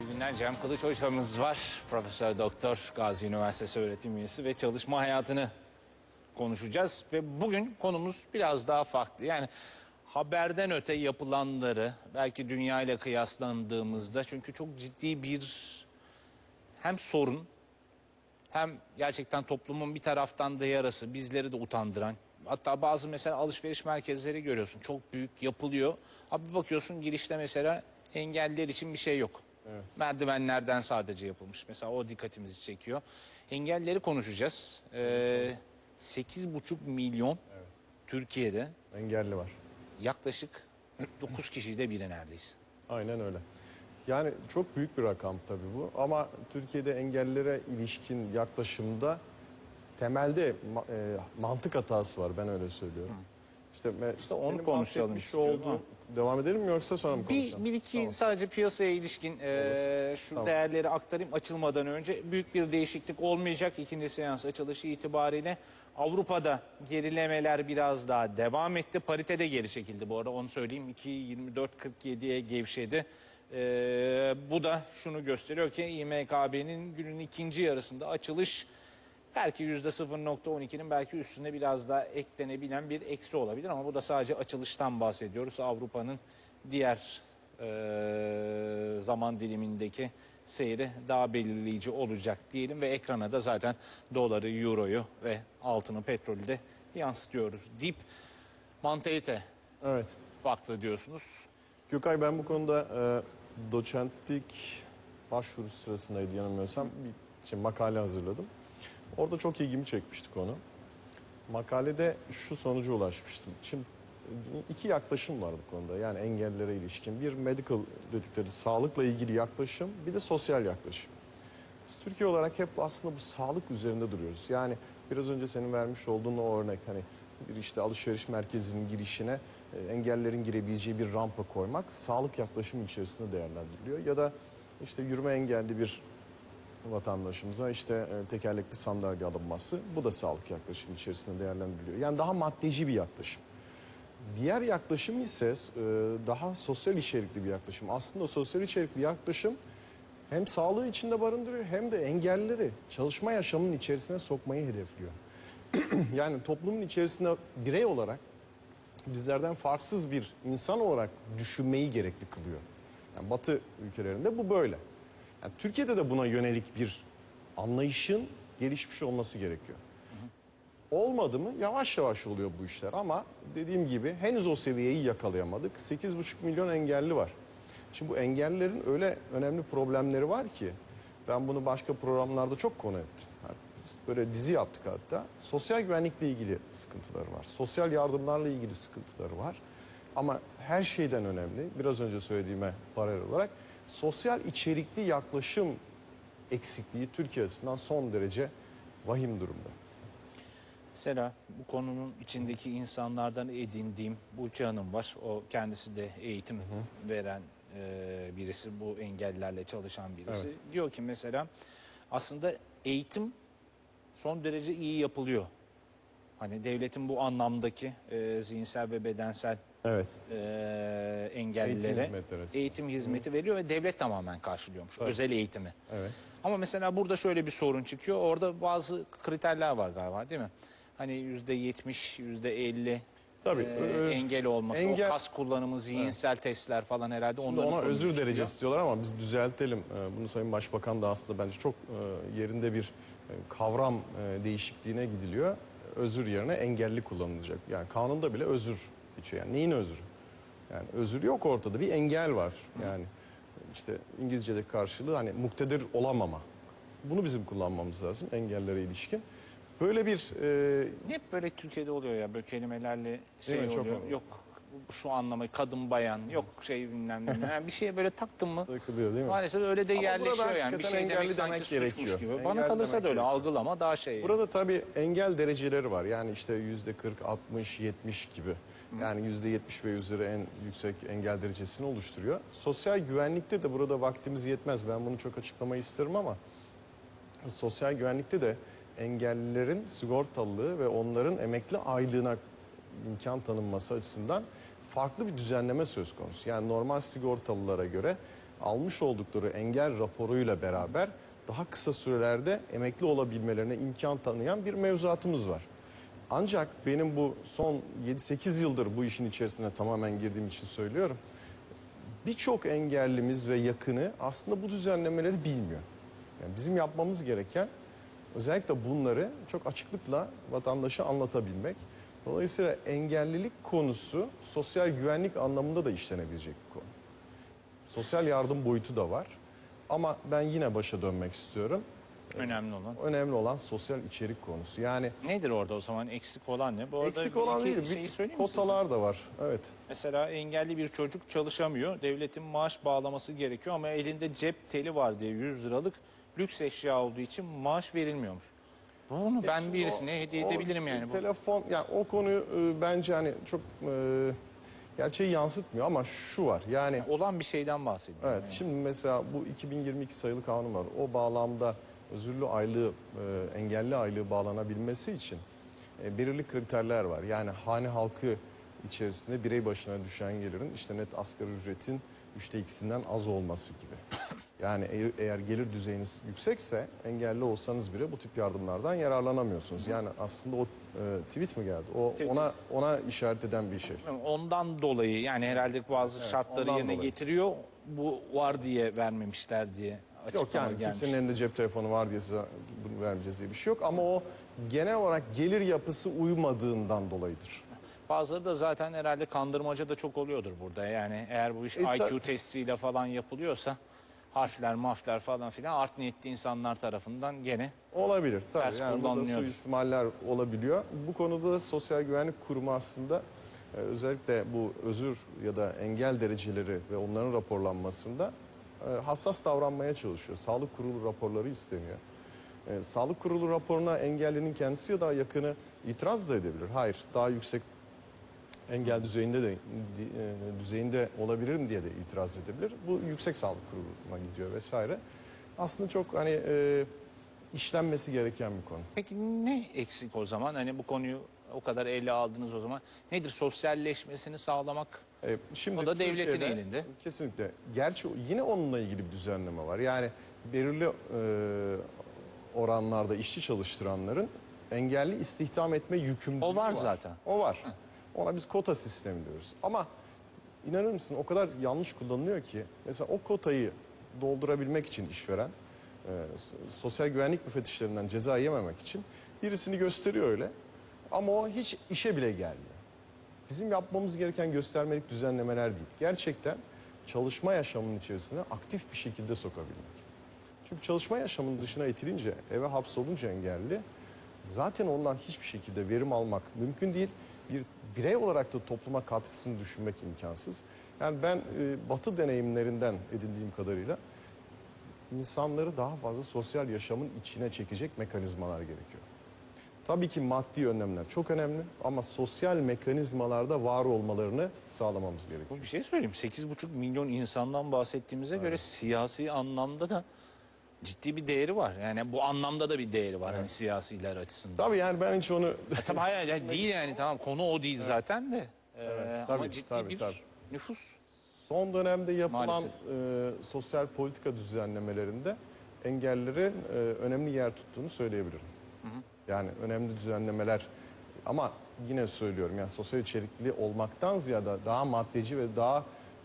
günler. Cem Kılıç hocamız var. Profesör Doktor, Gazi Üniversitesi öğretim üyesi ve çalışma hayatını konuşacağız. Ve bugün konumuz biraz daha farklı. Yani haberden öte yapılanları belki dünya ile kıyaslandığımızda, çünkü çok ciddi bir hem sorun hem gerçekten toplumun bir taraftan da yarası, bizleri de utandıran. Hatta bazı mesela alışveriş merkezleri görüyorsun, çok büyük yapılıyor. Abi bakıyorsun girişte mesela engelliler için bir şey yok. Evet. Merdivenlerden sadece yapılmış. Mesela o dikkatimizi çekiyor. Engelleri konuşacağız. 8,5 milyon Evet. Türkiye'de Engelli var. yaklaşık 9 kişide biri neredeyse. Aynen öyle. Yani çok büyük bir rakam tabii bu. Ama Türkiye'de engellilere ilişkin yaklaşımda temelde mantık hatası var. Ben öyle söylüyorum. İşte onu senin konuşalım bahsetmiş istiyorum olduğun- ama. Devam edelim mi yoksa sonra mı konuşalım? Bir iki Tamam. sadece piyasaya ilişkin şu Tamam. değerleri aktarayım açılmadan önce. Büyük bir değişiklik olmayacak ikinci seans açılışı itibariyle. Avrupa'da gerilemeler biraz daha devam etti. Parite de geri çekildi bu arada, onu söyleyeyim. 2.24.47'ye gevşedi. Bu da şunu gösteriyor ki İMKB'nin günün ikinci yarısında açılış belki %0.12'nin belki üstüne biraz daha eklenebilen bir eksi olabilir, ama bu da sadece açılıştan bahsediyoruz. Avrupa'nın diğer zaman dilimindeki seyri daha belirleyici olacak diyelim ve ekrana da zaten doları, euroyu ve altını, petrolü de yansıtıyoruz. Dip mantalite Evet. farklı diyorsunuz. Gökay, ben bu konuda doçentlik başvuru sırasındaydı yanılmıyorsam bir makale hazırladım. Orada çok ilgimi çekmişti konu. Makalede şu sonuca ulaşmıştım. Şimdi iki yaklaşım var bu konuda. Yani engellilere ilişkin. Bir medical dedikleri sağlıkla ilgili yaklaşım, bir de sosyal yaklaşım. Biz Türkiye olarak hep aslında bu sağlık üzerinde duruyoruz. Yani biraz önce senin vermiş olduğun o örnek, hani bir işte alışveriş merkezinin girişine engellilerin girebileceği bir rampa koymak sağlık yaklaşımı içerisinde değerlendiriliyor. Ya da işte yürüme engelli bir vatandaşımıza işte tekerlekli sandalye alınması, bu da sağlık yaklaşımı içerisinde değerlendiriliyor. Yani daha maddeci bir yaklaşım. Diğer yaklaşım ise daha sosyal içerikli bir yaklaşım. Aslında sosyal içerikli yaklaşım hem sağlığı içinde barındırıyor hem de engellileri çalışma yaşamının içerisine sokmayı hedefliyor. Yani toplumun içerisinde birey olarak bizlerden farksız bir insan olarak düşünmeyi gerekli kılıyor. Yani Batı ülkelerinde bu böyle. Yani Türkiye'de de buna yönelik bir anlayışın gelişmiş olması gerekiyor. Olmadı mı yavaş yavaş oluyor bu işler, ama dediğim gibi henüz o seviyeyi yakalayamadık. 8,5 milyon engelli var. Şimdi bu engellilerin öyle önemli problemleri var ki ben bunu başka programlarda çok konu ettim. Böyle dizi yaptık hatta. Sosyal güvenlikle ilgili sıkıntıları var. Sosyal yardımlarla ilgili sıkıntıları var. Ama her şeyden önemli, biraz önce söylediğime paralel olarak, sosyal içerikli yaklaşım eksikliği Türkiye açısından son derece vahim durumda. Mesela bu konunun içindeki insanlardan edindiğim Burcu Hanım var. O kendisi de eğitim veren birisi, bu engellilerle çalışan birisi. Evet. Diyor ki mesela aslında eğitim son derece iyi yapılıyor. Hani devletin bu anlamdaki zihinsel ve bedensel Evet. engellilere Eğitim hizmetleri açısından. eğitim hizmeti veriliyor ve devlet tamamen karşılıyormuş özel eğitimi. Evet. Ama mesela burada şöyle bir sorun çıkıyor. Orada bazı kriterler var galiba, değil mi? Hani %70, %50 Tabii, engel olması, o kas kullanımı, zihinsel testler falan herhalde Şimdi onların ona sonucu özür çıkıyor. derecesi diyorlar ama biz düzeltelim. Bunu Sayın Başbakan da aslında bence çok yerinde bir kavram değişikliğine gidiliyor. Özür yerine engelli kullanılacak. Yani kanunda bile özür geçiyor. Yani neyin özrü? Yani özür yok ortada. Bir engel var. Yani işte İngilizce'deki karşılığı hani muktedir olamama. Bunu bizim kullanmamız lazım engellere ilişkin. Böyle bir Hep böyle Türkiye'de oluyor ya, böyle kelimelerle şey Değil mi? Çok oluyor. oluyor. Yok şu anlamı, kadın bayan, yok şey bilmem ne. Yani bir şeye böyle taktın mı takılıyor değil mi? maalesef öyle de Ama burada yerleşiyor yani. Bir hakikaten şey demek engelli sanki demek suçmuş gerekiyor. gibi. Engelli Bana kalırsa demek da öyle, gerekiyor. algılama daha şey. Burada tabii engel dereceleri var. Yani işte %40, 60, 70 gibi. Yani %70 ve üzeri en yüksek engel derecesini oluşturuyor. Sosyal güvenlikte de burada vaktimiz yetmez. Ben bunu çok açıklamayı isterim ama sosyal güvenlikte de engellilerin sigortalılığı ve onların emekli aylığına imkan tanınması açısından farklı bir düzenleme söz konusu. Yani normal sigortalılara göre almış oldukları engel raporuyla beraber daha kısa sürelerde emekli olabilmelerine imkan tanıyan bir mevzuatımız var. Ancak benim bu son 7-8 yıldır bu işin içerisine tamamen girdiğim için söylüyorum. Birçok engellimiz ve yakını aslında bu düzenlemeleri bilmiyor. Yani bizim yapmamız gereken özellikle bunları çok açıklıkla vatandaşa anlatabilmek. Dolayısıyla engellilik konusu sosyal güvenlik anlamında da işlenebilecek bir konu. Sosyal yardım boyutu da var. Ama ben yine başa dönmek istiyorum. Önemli olan. Önemli olan sosyal içerik konusu. Yani Nedir orada o zaman eksik olan ne? Bu arada eksik bir olan iki değil, şeyi bir söyleyeyim mi size? kotalar da var. Evet. Mesela engelli bir çocuk çalışamıyor. Devletin maaş bağlaması gerekiyor ama elinde cep teli var diye 100 liralık lüks eşya olduğu için maaş verilmiyormuş. Bunu ben Şimdi birisine hediye edebilirim yani. Bu Telefon, yani o konuyu bence hani çok gerçeği yansıtmıyor ama şu var. Yani olan bir şeyden bahsediyorum. evet, yani. şimdi mesela bu 2022 sayılı kanun var. O bağlamda özürlü aylığı, engelli aylığı bağlanabilmesi için belirli kriterler var. Yani hane halkı içerisinde birey başına düşen gelirin işte net asgari ücretin 2'den az olması gibi. Yani eğer gelir düzeyiniz yüksekse engelli olsanız bile bu tip yardımlardan yararlanamıyorsunuz. Yani aslında o tweet mi geldi? O Tweet. ona işaret eden bir şey. Ondan dolayı yani herhalde bazı şartları ondan yerine dolayı. getiriyor. Bu var diye vermemişler diye açıklama Yok yani gelmiş. kimsenin elinde cep telefonu var diye size bunu vermeyeceğiz diye bir şey yok. Ama o genel olarak gelir yapısı uymadığından dolayıdır. Bazıları da zaten herhalde kandırmaca da çok oluyordur burada. Yani eğer bu iş ta- IQ testiyle falan yapılıyorsa harfler, mafler falan filan art niyetli insanlar tarafından gene Olabilir tabii. Ters Yani burada kullanılıyordur. suistimaller olabiliyor. Bu konuda da Sosyal Güvenlik Kurumu aslında özellikle bu özür ya da engel dereceleri ve onların raporlanmasında hassas davranmaya çalışıyor. Sağlık Kurulu raporları isteniyor. Sağlık Kurulu raporuna engellinin kendisi ya da yakını itiraz da edebilir. Hayır, daha yüksek engel düzeyinde olabilirim diye de itiraz edebilir. Bu Yüksek Sağlık Kurulu'na gidiyor vesaire. Aslında çok hani işlenmesi gereken bir konu. Peki ne eksik o zaman? Hani bu konuyu o kadar ele aldınız o zaman. Nedir sosyalleşmesini sağlamak? Şimdi O da devletin Türkiye'de elinde. Kesinlikle. Gerçi yine onunla ilgili bir düzenleme var. Yani belirli oranlarda işçi çalıştıranların engelli istihdam etme yükümlülüğü O var zaten. O var. Ona biz kota sistemi diyoruz. Ama inanır mısın o kadar yanlış kullanılıyor ki mesela o kotayı doldurabilmek için işveren sosyal güvenlik müfettişlerinden ceza yememek için birisini gösteriyor öyle. Ama o hiç işe bile gelmiyor. Bizim yapmamız gereken göstermelik düzenlemeler değil. Gerçekten çalışma yaşamının içerisine aktif bir şekilde sokabilmek. Çünkü çalışma yaşamının dışına itilince, eve hapsolunca engelli zaten ondan hiçbir şekilde verim almak mümkün değil. Bir birey olarak da topluma katkısını düşünmek imkansız. Yani ben Batı deneyimlerinden edindiğim kadarıyla insanları daha fazla sosyal yaşamın içine çekecek mekanizmalar gerekiyor. Tabii ki maddi önlemler çok önemli ama sosyal mekanizmalarda var olmalarını sağlamamız gerekiyor. Bu bir şey söyleyeyim. 8,5 milyon insandan bahsettiğimize göre siyasi anlamda da ciddi bir değeri var. Yani bu anlamda da bir değeri var hani siyasiler açısından. Tabii yani ben hiç onu Tabii hayır yani değil yani tamam konu o değil zaten de. Evet, Ama tabii, ciddi tabii, bir tabii. nüfus. son dönemde yapılan Maalesef. sosyal politika düzenlemelerinde engellilerin önemli yer tuttuğunu söyleyebilirim. Yani önemli düzenlemeler ama yine söylüyorum yani sosyal içerikli olmaktan ziyade daha maddeci ve daha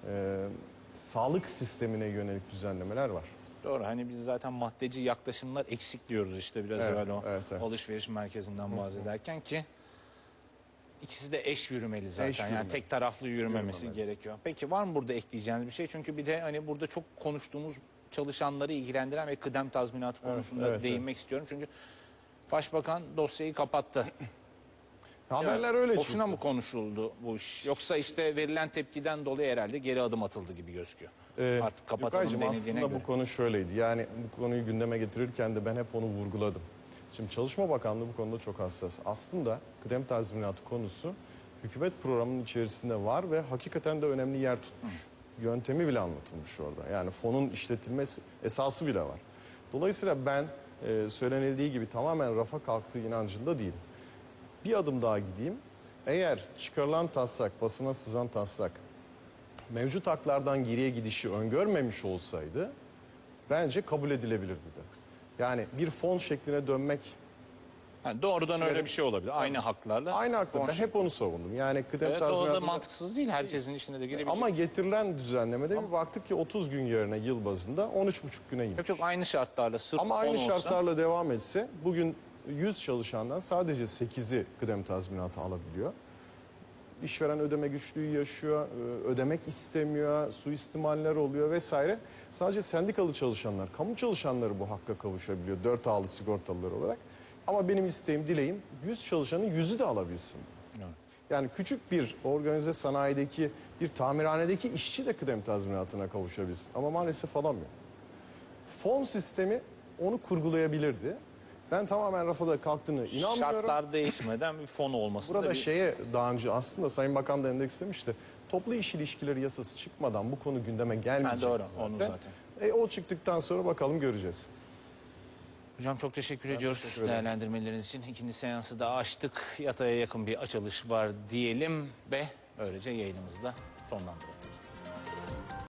sağlık sistemine yönelik düzenlemeler var. Doğru hani biz zaten maddeci yaklaşımlar eksik diyoruz işte biraz Evet, evvel o evet, evet. alışveriş merkezinden bahsederken ki ikisi de eş yürümeli zaten. Eş Yani yürümeli. tek taraflı yürümemesi Yürümemeli. gerekiyor. Peki var mı burada ekleyeceğiniz bir şey? Çünkü bir de hani burada çok konuştuğumuz çalışanları ilgilendiren ve kıdem tazminatı konusunda evet, değinmek istiyorum. Çünkü Başbakan dosyayı kapattı. Haberler öyle Boşuna çıktı. mı konuşuldu bu iş? Yoksa işte verilen tepkiden dolayı herhalde geri adım atıldı gibi gözüküyor. Artık kapatalım Gökaycığım, denildiğine aslında göre. bu konu şöyleydi. Yani bu konuyu gündeme getirirken de ben hep onu vurguladım. Şimdi Çalışma Bakanlığı bu konuda çok hassas. Aslında kıdem tazminatı konusu hükümet programının içerisinde var ve hakikaten de önemli yer tutmuş. Yöntemi bile anlatılmış orada. Yani fonun işletilmesi esası bile var. Dolayısıyla ben söylenildiği gibi tamamen rafa kalktığı inancında değilim. Bir adım daha gideyim. Eğer çıkarılan taslak, basına sızan taslak mevcut haklardan geriye gidişi öngörmemiş olsaydı bence kabul edilebilirdi de. Yani bir fon şekline dönmek Yani doğrudan öyle bir şey olabilir. Aynı haklarla. aynı haklı. Ben fon hep onu savundum. Yani kıdem Evet, o da tazminatında mantıksız değil. Herkesin işine de girebilecek. ama getirilen düzenlemede bir baktık ki 30 gün yerine yıl bazında 13,5 güne inmiş. Yok yok, aynı şartlarla sırf Ama fon aynı olsa. şartlarla devam etse bugün 100 çalışandan sadece 8'i kıdem tazminatı alabiliyor. İşveren ödeme güçlüğü yaşıyor, ödemek istemiyor, suistimaller oluyor vesaire. Sadece sendikalı çalışanlar, kamu çalışanları bu hakka kavuşabiliyor 4 ağlı sigortalılar olarak. Ama benim isteğim, dileğim 100 çalışanın 100'ü de alabilsin. Evet. Yani küçük bir organize sanayideki, bir tamirhanedeki işçi de kıdem tazminatına kavuşabilsin. Ama maalesef alamıyor. Fon sistemi onu kurgulayabilirdi. Ben tamamen rafa kalktığını inanmıyorum. Şartlar değişmeden bir fon olması Burada da bir... şeye daha önce aslında Sayın Bakan da endekslemişti. Toplu iş ilişkileri yasası çıkmadan bu konu gündeme gelmeyecekti Ha, doğru, zaten. onu zaten. O çıktıktan sonra bakalım göreceğiz. Hocam çok teşekkür ediyoruz teşekkür ederim. değerlendirmeleriniz için. İkinci seansı da açtık. Yataya yakın bir açılış var diyelim ve böylece yayınımızı da sonlandıralım.